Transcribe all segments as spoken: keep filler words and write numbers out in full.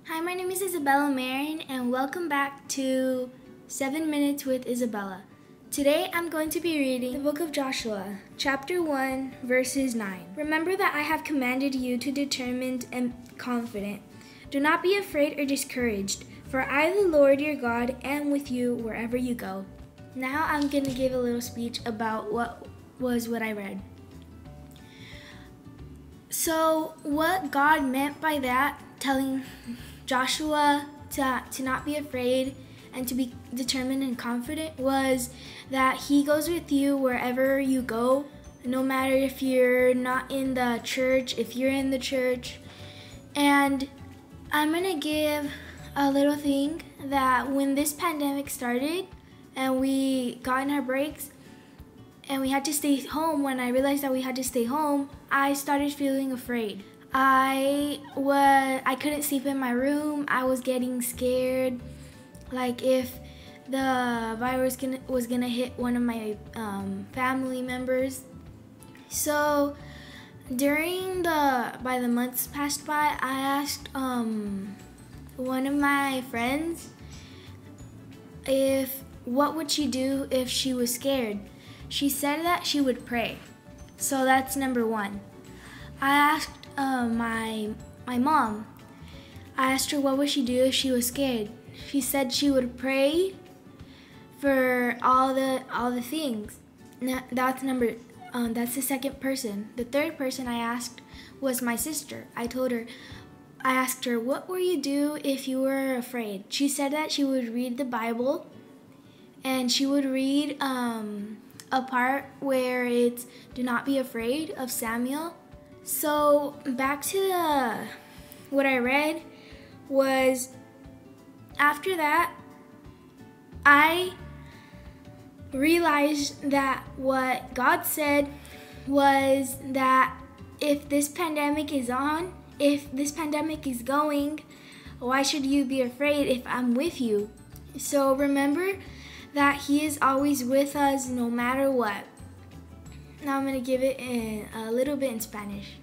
Hi, my name is Isabella Marin, and welcome back to seven minutes with Isabella. Today I'm going to be reading the book of Joshua, chapter one, verses nine. Remember that I have commanded you to be determined and confident. Do not be afraid or discouraged, for I, the Lord your God, am with you wherever you go. Now I'm going to give a little speech about what was what I read. So what God meant by that, telling Joshua to, to not be afraid and to be determined and confident, was that he goes with you wherever you go, no matter if you're not in the church, if you're in the church. And I'm gonna give a little thing that when this pandemic started and we got in our breaks and we had to stay home, when I realized that we had to stay home, I started feeling afraid. I was I couldn't sleep in my room. I was getting scared, like if the virus gonna, was gonna hit one of my um, family members. So during the by the months passed by, I asked um, one of my friends if what would she do if she was scared. She said that she would pray. So that's number one. I asked uh, my my mom. I asked her what would she do if she was scared. She said she would pray for all the all the things. Now, that's number. Um, that's the second person. The third person I asked was my sister. I told her. I asked her, what would you do if you were afraid? She said that she would read the Bible, and she would read um, a part where it's "Do not be afraid" of Samuel. So back to the what I read was, after that I realized that what God said was that if this pandemic is on, if this pandemic is going, why should you be afraid if I'm with you? So remember that He is always with us no matter what. Now I'm going to give it in a little bit in Spanish.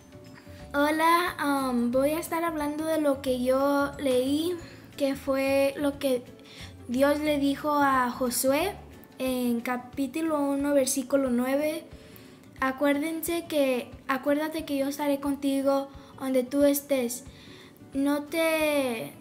Hola, um, voy a estar hablando de lo que yo leí, que fue lo que Dios le dijo a Josué en capítulo uno, versículo nueve. Acuérdense que, acuérdate que yo estaré contigo donde tú estés. No te,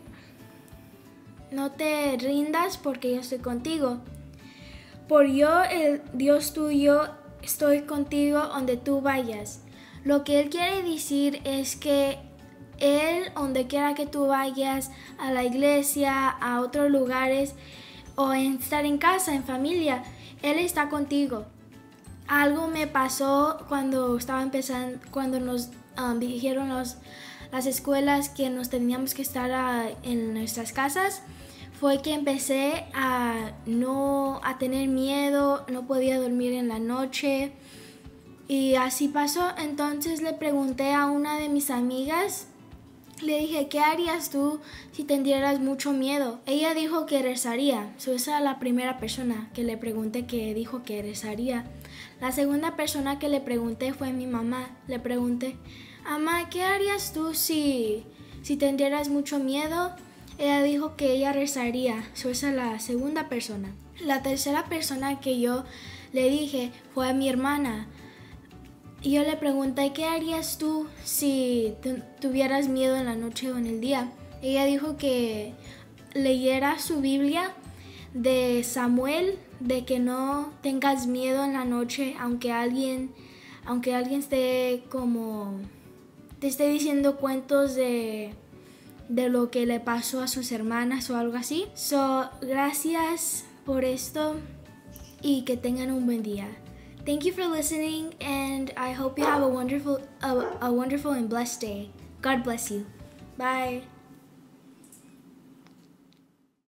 no te rindas porque yo estoy contigo. Por yo, el Dios tuyo, estoy contigo donde tú vayas. Lo que Él quiere decir es que Él, donde quiera que tú vayas, a la iglesia, a otros lugares, o en estar en casa, en familia, Él está contigo. Algo me pasó cuando estaba empezando, cuando nos um, dijeron los, las escuelas que nos teníamos que estar a, en nuestras casas. Fue que empecé a no a tener miedo, no podía dormir en la noche y así pasó. Entonces le pregunté a una de mis amigas, le dije, ¿qué harías tú si tendrías mucho miedo? Ella dijo que rezaría. So, esa es la primera persona que le pregunté que dijo que rezaría. La segunda persona que le pregunté fue mi mamá. Le pregunté, mamá, ¿qué harías tú si, si tendrías mucho miedo? Ella dijo que ella rezaría. So, esa es la segunda persona. La tercera persona que yo le dije fue a mi hermana. Y yo le pregunté, ¿qué harías tú si tuvieras miedo en la noche o en el día? Ella dijo que leyera su Biblia de Samuel, de que no tengas miedo en la noche, aunque alguien, aunque alguien esté como, te esté diciendo cuentos de, de lo que le pasó a sus hermanas o algo así. So, gracias por esto y que tengan un buen día. Thank you for listening, and I hope you have a wonderful, a, a wonderful and blessed day. God bless you. Bye.